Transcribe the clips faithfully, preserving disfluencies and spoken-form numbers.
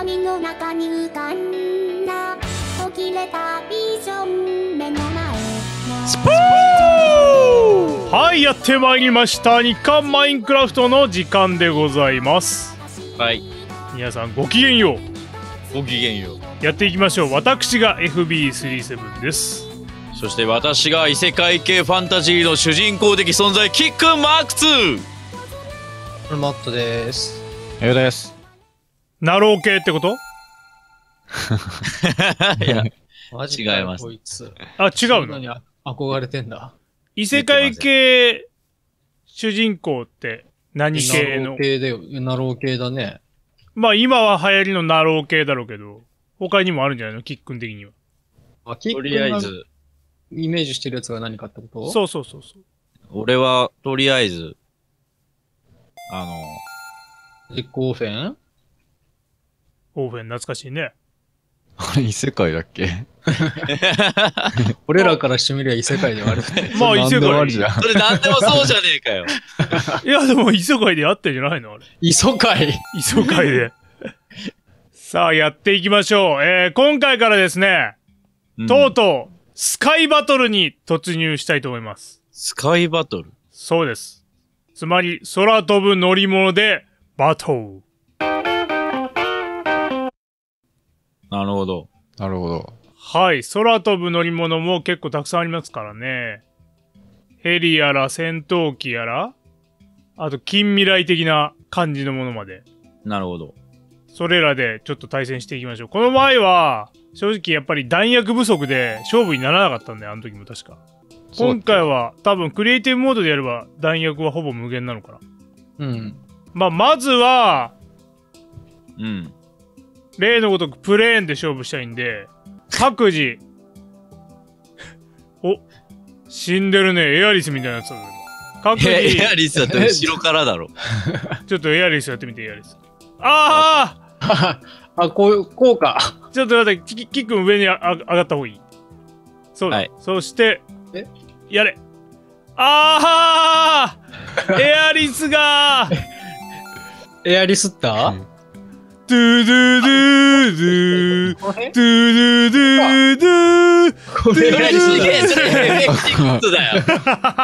闇の中に浮かんだ途切れたビジョン目の前スポーはい、やってまいりました。日刊マインクラフトの時間でございます。 はい、 皆さんごきげんよう。ごきげんよう。やっていきましょう。私が エフビースリーセブン です。 そして私が異世界系ファンタジーの主人公的存在キックンマークツー。 これマットです。 エウです。 ナロー系ってこと？ いや、 マジ違います。 こいつ。 あ、違うの？ に憧れてんだ。 異世界系主人公って何系の？ ナロー系だよ。ナロー系だね。 まあ今は流行りのナロー系だろうけど、他にもあるんじゃないの？キックン的には。 あ、キッとクンりあえずイメージしてるやつが何かってこと？ そうそうそうそう。 俺はとりあえずあの実行オフェン？ オーフェン懐かしいね。 あれ異世界だっけ？ 俺らからしてみりゃ異世界ではある。 まあ異世界じゃん。 それなんでもそうじゃねえかよ。 いやでも異世界であったんじゃないのあれ。 異世界異世界で。さあやっていきましょう。えー、今回からですね、 うん、 とうとうスカイバトルに突入したいと思います。 スカイバトル？ そうです。つまり空飛ぶ乗り物でバトル。 なるほど。 なるほど。 はい、空飛ぶ乗り物も結構たくさんありますからね。ヘリやら戦闘機やら、あと近未来的な感じのものまで。 なるほど。 それらでちょっと対戦していきましょう。この前は、正直やっぱり弾薬不足で勝負にならなかったんだよ、あの時も確か。今回は多分クリエイティブモードでやれば弾薬はほぼ無限なのかな。 うん。 まあ、まずは、 うん。 例のごとくプレーンで勝負したいんで、各自、お、死んでるね、エアリスみたいなやつだね。各自、 え、エアリスだって後ろからだろ。 ちょっとエアリスやってみて、エアリス。あああ、こういう、こうか。 ちょっと待って、キックン上にああ上がった方がいい。そうだ。 はい、 そして、 えやれ。ああエアリスがエアリスったードゥドゥドゥドゥドゥドゥドゥドゥこれエアリス、いけ、それエアリスだよ。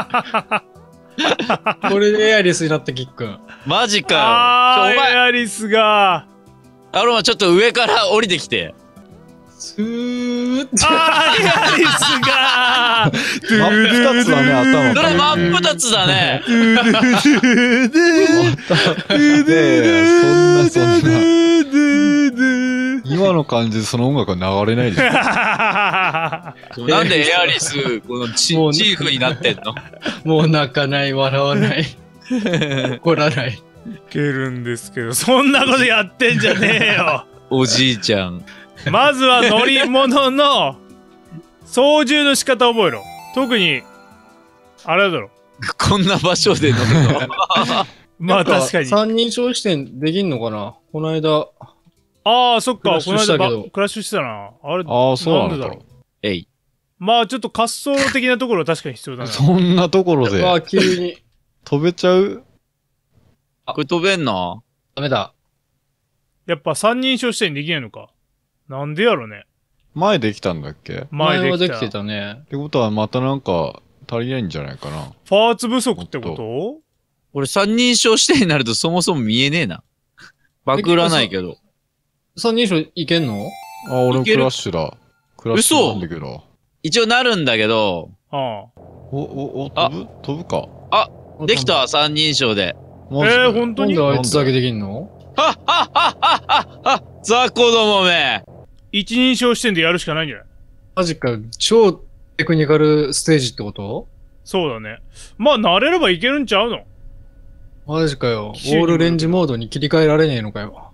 これでエアリスになったキックン。 マジかよ。 あー、 ちょお前エアリスがアロマちょっと上から降りてきて。 スーッあー、エアリスが真っ二つだね、頭それ真っ二つだね。 ドゥドゥドゥドゥドゥドゥそんなそんな。 ドゥドゥ今の感じでその音楽は流れないですよ。 なんでエアリス、このチもうチーフになってんの？ もう泣かない、笑わない。怒らない。 いけるんですけど、そんなことやってんじゃねえよ。 おじいちゃん。 まずは乗り物の操縦の仕方を覚えろ。特に、あれだろ。 こんな場所で乗るの？ まあ確かに。 三人称視点できんのかな？この間。 ああ、そっか。 クラッシこの間ュしたけどばクラッシュしてたな。あれ、 ああ、そうなんだなんでだろ。 えい。 まあちょっと滑走的なところは確かに必要だな。 そんなところあであ、急に。 飛べちゃう？ これ飛べんの？ ダメだ。 やっぱ三人称視点できないのか。なんでやろね。 前できたんだっけ？っ前はできてた。 たね。 てことはまたなんか足りないんじゃないかな。 パーツ不足ってこと俺三人称視点になるとそもそも見えねえな。バクらないけど。 三人称いけんの？ あ、俺もいけるクラッシュだ。クラッシュなんだけど。 一応なるんだけど、 ああ。 お、お、お、飛ぶ飛ぶか。 できた三人称で。 マジでえー、本当になんであいつだけできんの？ はっはっはっはっはっは雑魚どもめ。 一人称視点でやるしかないんじゃない？ マジか、超テクニカルステージってこと？ そうだね。まあ慣れればいけるんちゃうの？ マジかよ。オ奇襲にールレンジモードに切り替えられねえのかよ。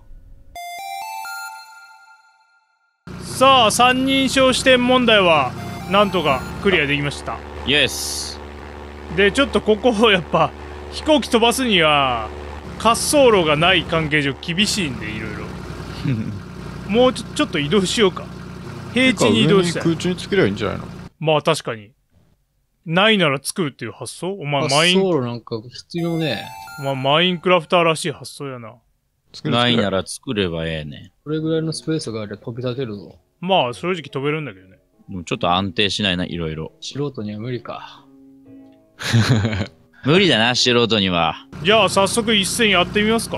さあ、三人称視点問題は、なんとかクリアできました。 イエス。 で、ちょっとここをやっぱ、飛行機飛ばすには、滑走路がない関係上厳しいんで、いろいろ。もうちょ、ちょっと移動しようか。平地に移動したい。 空中につけりゃいいんじゃないの？ まあ確かに。ないなら作るっていう発想お前、マイン、 滑走路なんか必要ねまあ、マインクラフターらしい発想やな。 作るないなら。 ら作ればええねこれぐらいのスペースがあれば飛び立てるぞ。 まあ正直飛べるんだけどね。 ん。でもちょっと安定しないな、いろいろ。 素人には無理か。 無理だな、素人には。 じゃあ早速一戦やってみますか。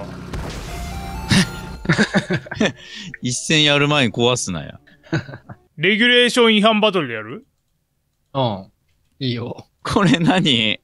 一戦やる前に壊すなや。 レギュレーション違反バトルでやる？ うん。いいよ。 これ何？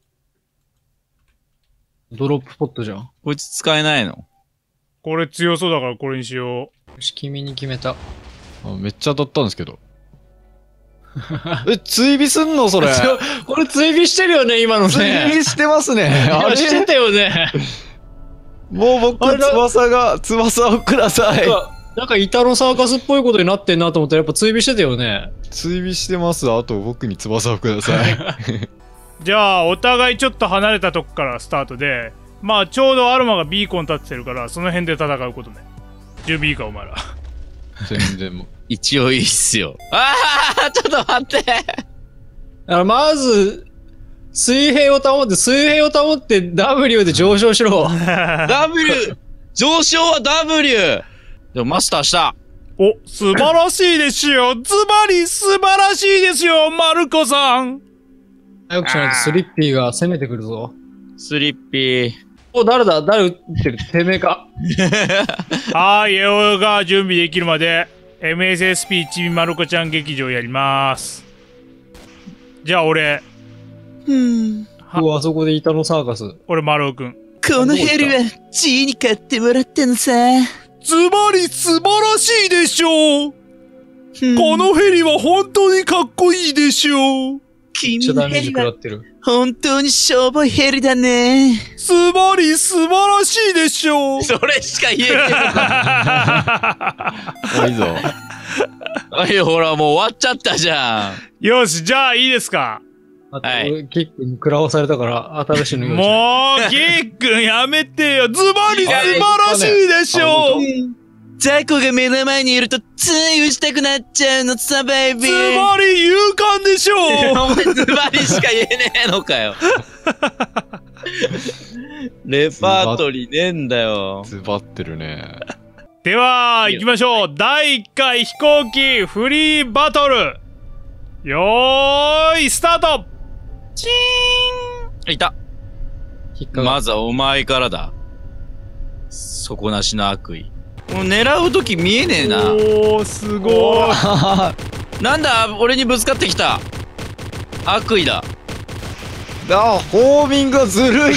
ドロップポットじゃん。よこいつ使えないの？ これ強そうだからこれにしよし、君に決めた。 あめっちゃ当たったんですけど。え、追尾すんのそれ。 これ追尾してるよね、今の追ね。 尾してますね。あれしてたよね。 もう僕、 あれだ翼が、翼をください。 なんか、イタロサーカスっぽいことになってんなと思ったら、やっぱ追尾してたよね。 追尾してます。あと僕に翼をください。 う。じゃあお互いちょっと離れたとこからスタートで、まあちょうどアロマがビーコン立ってるからその辺で戦うことね。準備いいかお前ら。 全然もう。 一応いいっすよ。ああちょっと待ってだからまず、水平を保って、水平を保って ダブリュー で上昇しろ。 !W! 上昇は W! でもマスターした。 お、素晴らしいですよ。ズバリ素晴らしいですよ、マルコさん。 早くしないとスリッピーが攻めてくるぞ。 スリッピー。 お、誰だ誰撃ってるてめえか。 はい、エオが準備できるまで エムエスエスピー ちびまる子ちゃん劇場やります。じゃあ俺、 うん。 はお、あそこでイタロサーカス。 俺丸尾くん。 このヘリは G に買ってもらったのさ。 ズバリ素晴らしいでしょう。このヘリは本当にかっこいいでしょう。 めっ君ちゃダメージのヘリは食らってる。 本当にしょぼいヘリだね。 ズバリ素晴らしいでしょう。 それしか言えねあ、いいぞ。 え。はい、ほら、もう終わっちゃったじゃん。 よし、じゃあいいですか。 あと、 はい俺キックに食らわされたから、新しいの用意して。 もう、ゲックンやめてよ。ズバリ素晴らしいでしょう。 ザコが目の前にいるとつい打ちたくなっちゃうのさ、ベイビズー。 バリ勇敢でしょう。 お前ズバリしか言えねえのかよ。レパートリーねえんだよ。 ズバってるね。 では、行きましょう。だいいっかい飛行機フリーバトル。よーい、スタート。 チーンいた。 引っかかまずはお前からだ。底なしの悪意。もう狙うとき見えねえな。 おー、すごい。 なんだ俺にぶつかってきた。悪意だ。 あ、ホーミングがずるいって。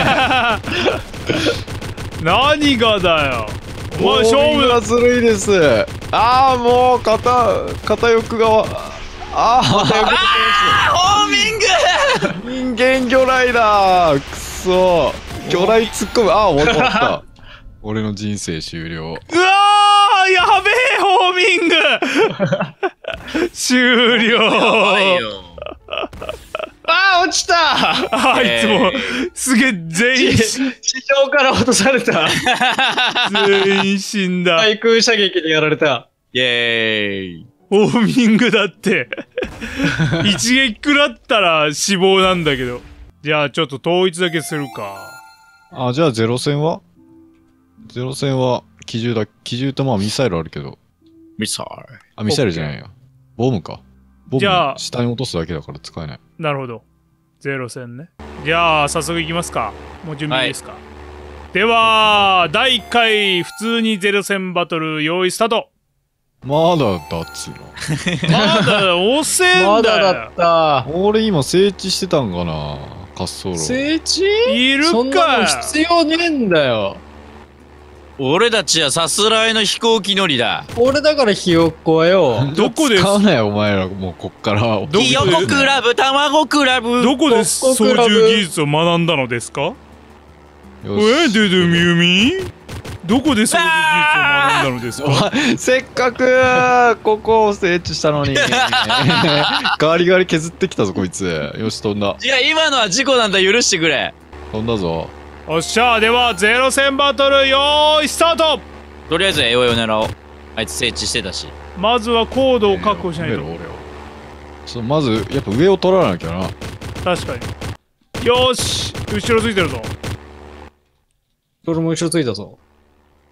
何がだよ。おホ前ーミングが勝負だ。 ずるいです。ああ、もう、片、片翼が、ああ、片翼あホーミング人間魚雷だ。くそ。魚雷突っ込む。ああ、終わった終わった。俺の人生終了。 うわー、やべえ、ホーミング。終了。 やばいよ。 あー、落ちた。 あいつも、すげえ、全員、 地上から落とされた。 全員死んだ。 対空射撃でやられた。 イェーイ。 ホーミングだって。一撃食らったら死亡なんだけど。じゃあちょっと統一だけするか。 あ、じゃあゼロ戦はゼロ戦は、機銃だ、機銃とまあミサイルあるけど。 ミサイあ、ミサイルじゃないよ。ボムか。ボムじゃあ下に落とすだけだから使えない。 なるほど。ゼロ戦ね。じゃあ早速いきますか。もう準備いいですか。では、だいいっかい普通にゼロ戦バトル用意スタート。 まだだっつうの。 まだ遅えまんだよ。 だだった。 俺今整地してたんかな滑走路。 聖地いるそんなのか。 必要ねえんだよ。 俺たちはさすらいの飛行機乗りだ。 俺だからひよっこはよ。 どこです使うなよ、お前ら。もうこっから。 どこでひよこクラブ、卵クラブ。 どこでコッ操コクラブ縦技術を学んだのですか？ よえ、 しデドミューミどこで操縦技術を学んだのですおか？ 前せっかくここを整地したのにガリガリ削ってきたぞこいつ。よし飛んだいや、今のは事故なんだ。許してくれ。 飛んだぞ。 おっしゃ、ではゼロ戦バトルよーいスタート。 とりあえずエオエを狙おう。あいつ整地してたし。 まずはコードを確保しないと。 止めろ俺をそうまずやっぱ上を取らなきゃな。 確かに。よーし、後ろついてるぞ。 それも後ろついたぞ。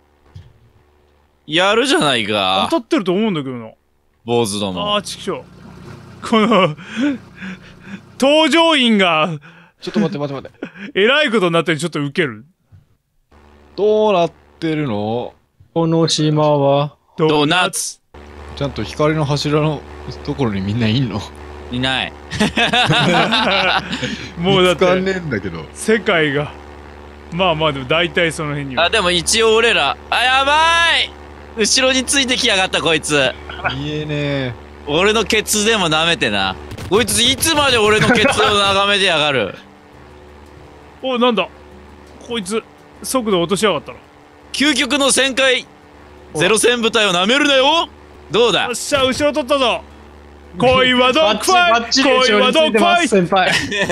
やるじゃない当か。 たってると思うんだけどな。 坊主どあもあ、。ちくしょう。この、搭乗員が、 ちょっと待って待って待って。 えらいことになってちょっとウケる。 どうなってるの？ この島は。 ドドーナツ。 ちゃんと光の柱のところにみんないんの？ いない。 もうだっ見つかんて、 ねえんだけど。 世界が、まあまあでも大体その辺には。 あ、でも一応俺ら、あ、やばい後ろについてきやがったこいつ。 見えねえ。 俺のケツでも舐めてな。こいついつまで俺のケツを眺めてやがる。 お、なんだこいつ、速度落としやがったな。 究極の旋回ゼロ戦部隊を舐めるなよ。どうだよっしゃ、後ろ取ったぞ。恋はドッグファイト、 バッチリ後恋はろについてます、 ドッグファイト。 先輩。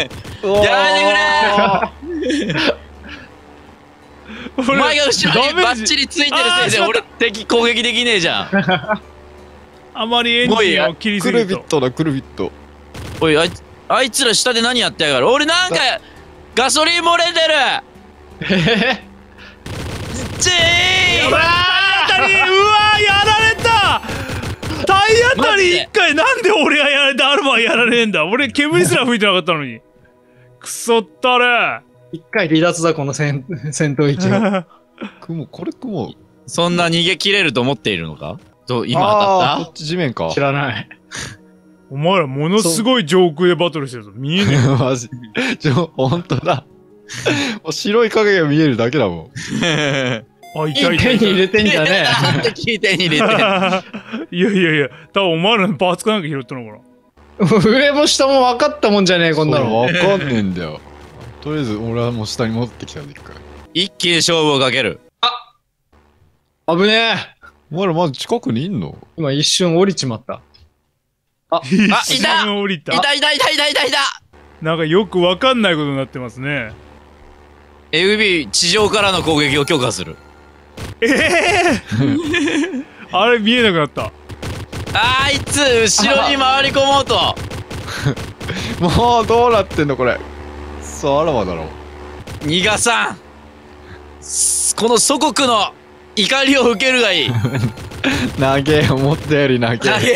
やめてくれお前が後ろにバッチリついてるせいで俺敵攻撃できねえじゃん。 あまりエンジンを切りすクぎると。 ルビットだ、クルビット。 おいあいあいつら下で何やってやがる。俺なんかガソリン漏れてる。ちー体当たり、うわー、やられた。体当たり一回、なんで俺がやられてアルマはやられねえんだ。俺煙すら吹いてなかったのに。くそったれ。 一回離脱だ、この戦戦闘域を。 雲、これ雲。 そんな逃げ切れると思っているのか。と今あ当たっーこっち地面か知。らない。 お前らものすごい上空でバトルしてるぞ。見えねマジ。ちょ、ほんとだ。もう白い影が見えるだけだもん。 え。あ、いいたいたいた。 い手に入れてんじゃねなんで聞いてに入れてんの。 いやいやいや、多分お前らのパーツかなんか拾ったのかな。 え。上も下も分かったもんじゃねえ、こんなの。 わかんねえんだよ。とりあえず俺はもう下に戻ってきたんで一回。 一気に勝負をかける。 危ねえ。 お前らまず近くにいんの？ 今一瞬降りちまった。 一いた瞬降りた。 いたいたいたいたいたいた。 なんかよくわかんないことになってますね。 エフビー 地上からの攻撃を許可する。 ええー、あれ見えなくなった。 あいつ後ろに回り込もうと。 もうどうなってんのこれ。そうあらばだろ。 逃がさん。すこの祖国の怒りを受けるがいい。 投げ思ったより投げ。 投げ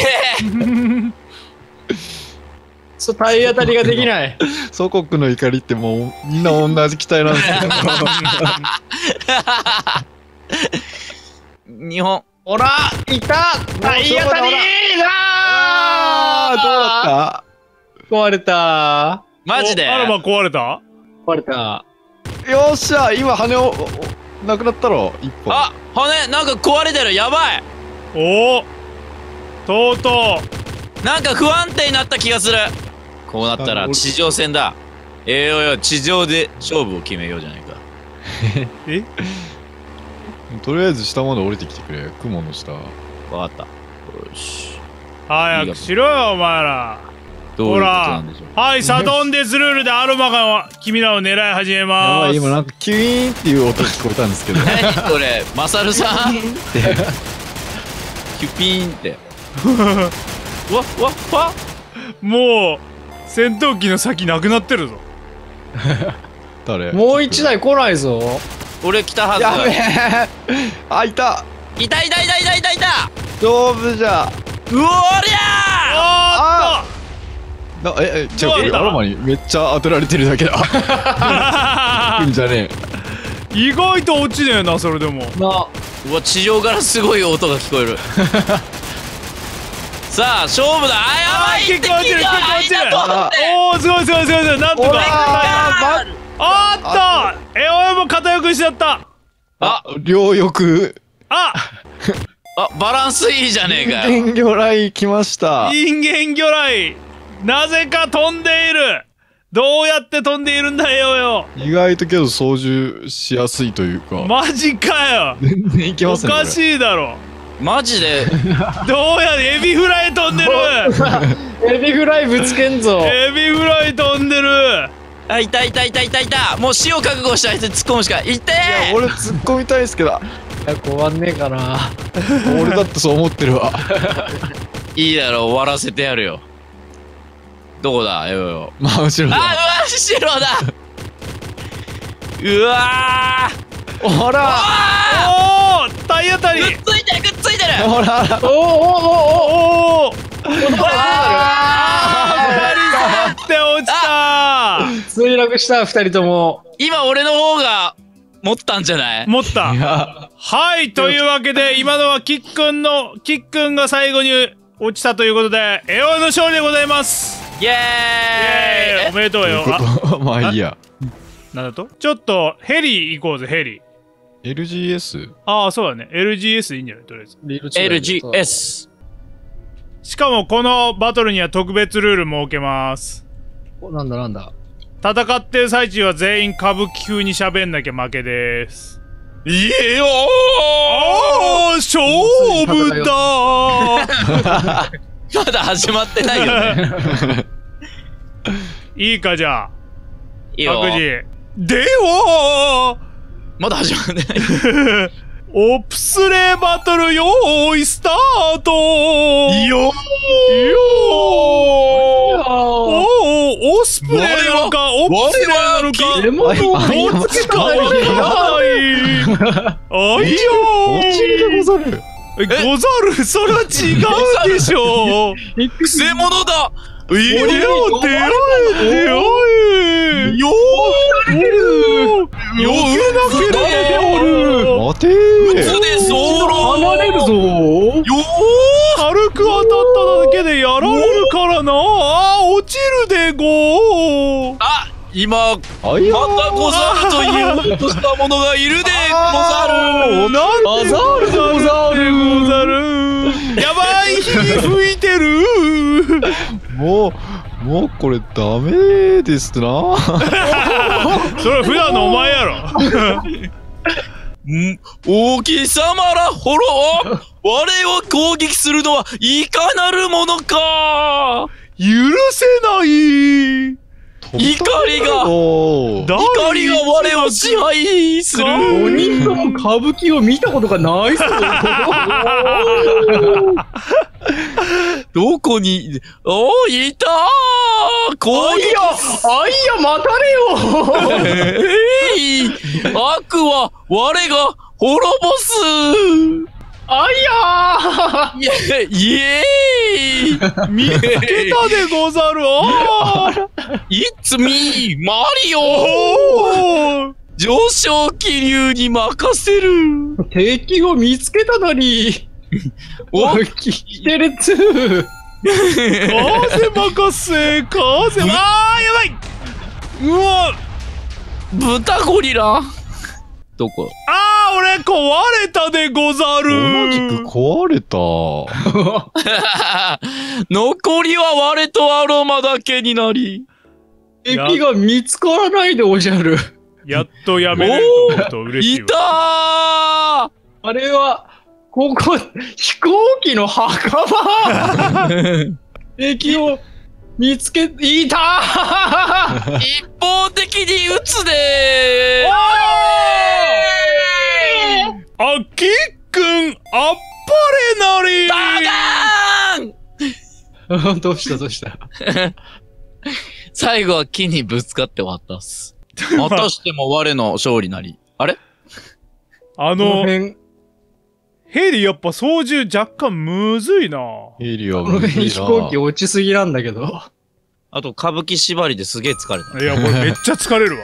そう、体当たりができない。 祖国の怒りってもうみんな同じ機体なんですけど。 日本。 ほら、いた体当たりあーどうだっ壊れたマジでおあらま壊れた。 壊れた。 たよっしゃ今羽をおなくなったろ一本。 あ羽なんか壊れてる。やばい。 おお、とうとなんか不安定になった気がする。こうなったら地上戦だ。ええよよ地上で勝負を決めようじゃないか。 う。え、 とりあえず下まで降りてきてくれ。雲の下。 わかった。よし。 早くしろよお前ら。 どういうことなんでしょう。 はい、サドンデスルールでアルマが君らを狙い始めやます。 ばい今なんかキュイーンっていう音聞こえたんですけど。 何これマサルさんキュピーンってわわわもう戦闘機の先なくなってるぞ。 誰？ もう一台来ないぞ。 俺来たはず。 やべえ。あいた。 いたいたいたいたいたいた。 丈夫じゃ。 うおりゃおなええじゃあどうだったアロマにめっちゃ当てられてるだけだ。 ーっといいんじゃね意外と落ちねえな、それでも。 な、 ーうわ地上からすごい音が聞こえる。さあ勝負だ。あやばい結構落ちる、結構落ちる。 あおお、すごいすごいすごいすごい。なんとほからああっと、え、俺も片翼しちゃった。 あ両翼あ、 あバランスいいじゃねえかよ。 人間魚雷来ました。 人間魚雷、なぜか飛んでいる。どうやって飛んでいるんだよよ。 意外とけど操縦しやすいというか。 マジかよ。 全然いけおますね。 かしいだろ。 マジでどうやってエビフライ飛んでる。 エビフライぶつけんぞ。 エビフライ飛んでる。 あいたいたいたいたいた。もう死を覚悟した人に突っ込むしかいっていやー。 俺突っ込みたいですけど。 いや、終わんねえかな。 俺だってそう思ってるわ。 いいだろう終わらせてやるよ。どこだよよ。 まあ後ろだ。 あうわ白だ。うわーほら。 おお、体体当たり。 くっついてるくっついてる。 ほらおおおおおおお。 あって落ちた。 墜落した二人とも。 今俺の方が持ったんじゃない？ 持った。 いやはいというわけで今のはキックンのキックンが最後に落ちたということでエオの勝利でございます。 イエイエーイーイ。 おめでとうよ。 こあ、 とまあいいや。 なんだと？ちょっとヘリ行こうぜヘリ。 エルジーエス？ ああそうだね エルジーエス いいんじゃないとりあえず。 エルジーエス。 しかもこのバトルには特別ルール設けます。 おなんだなんだ。 戦ってる最中は全員歌舞伎風に喋んなきゃ負けです。 いえよおー勝負だー。まだ始まってないよね。 いいかじゃあいいよ。 各自ではまだ始まってない。 オプスレイバトルよーいスタートよよおおオスプレイなのかオプスレイなのかレモンのどっちかわからないあいよ落ちるでござる。 ーござるそれは違うでしょうくせ者だ。い出会え出会え出会えよーよけなければおる待てうー。 つで候。 離れるぞ。 よ軽く当たっただけでやられるからなあー落ちるでごーあ、今、まあいやたござると言おうとした者がいるでござる。 なんでアザールでござるござるやばい火吹いてるもうもうこれダメですな。 それは普段のお前やろんお貴様らほろ我を攻撃するのはいかなるものか。 許せない怒りがおーだ怒りが我を支配する。 五人とも歌舞伎を見たことがないぞ。 どこにおいたー攻撃あいや、あいや、待たれよ。 えい悪は我が滅ぼす。 あいやー。 イエーイ見つけたでござるあーいつみマリオおー上昇気流に任せる。 敵を見つけたのに。 おおい、キテレツ。 風任せ風あーやばいうわ豚ゴリラどこあー俺壊れたでござる同じく壊れた。 残りは我とアロマだけになり。 敵が見つからないでおじゃる。 やっとやめれると思うと嬉しいいたーあれは、ここ、飛行機の墓場。敵を見つけ、いたー。 一方的に撃つでーあきっくんあっぱれなりバガーンどうしたどうした最後は木にぶつかって終わったっす。またしても我の勝利なり。あれあこのの辺、 ヘリやっぱ操縦若干むずいなヘリはこのむずい辺飛行機な。 落ちすぎなんだけど。 あと歌舞伎縛りですげえ疲れた。 いやこれめっちゃ疲れるわ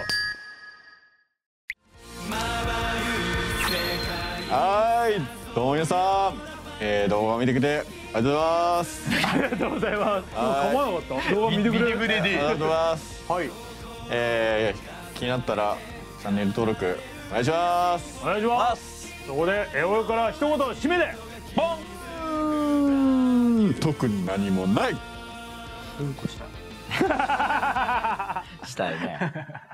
はーい、どうも皆さん、えー、動画を見てくれてありがとうございます。 ありがとうございますはい構わなかった動画見てくれてくれありがとうございます。 はいえー、気になったらチャンネル登録お願いします。 お願いしますそこでエオヨから一言締めでボンうーん、特に何もない。 したいね。